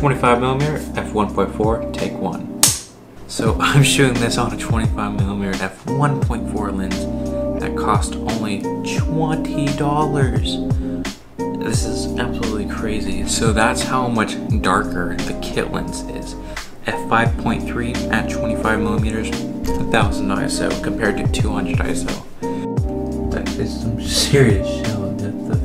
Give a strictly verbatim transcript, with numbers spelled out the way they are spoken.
twenty-five millimeter f one point four, take one. So I'm shooting this on a twenty-five millimeter f one point four lens that cost only twenty dollars. This is absolutely crazy. So that's how much darker the kit lens is. f five point three at twenty-five millimeters, one thousand I S O compared to two hundred I S O. That is some serious shell depth of